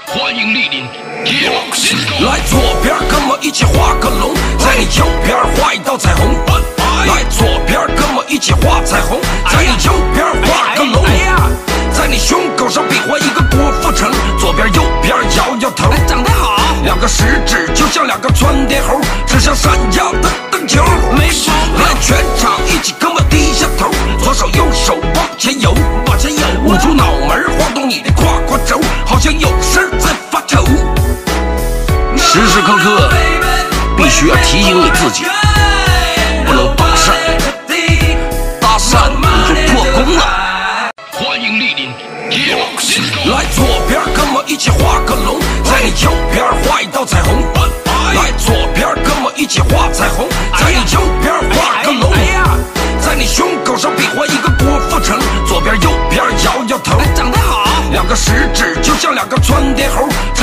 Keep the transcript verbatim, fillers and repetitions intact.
欢迎莅临 ，Let's go！ 来左边跟我一起画个龙，在你右边画一道彩虹。来左边跟我一起画彩虹，在你右边画个龙。在你胸口上比划一个郭富城，左边右边摇摇头。 长得好， 两个食指就像两个窜天猴，指向闪耀的灯球。 没毛病。 来全场一起跟我低下头，左手右手往前游， 往前游， 捂住脑门，晃动你的胯胯轴，好像有事在发愁。时时刻刻必须要提醒你自己，不能搭讪，搭讪你就破功了。 欢迎莅临 ，Let's go！ 来左边跟我一起画个龙，在你右边画一道彩虹。来左边跟我一起画彩虹，在你右边画个龙。在你胸口上比划一个郭富城，左边右边摇摇头。 长得好， 两个食指就像两个窜天猴，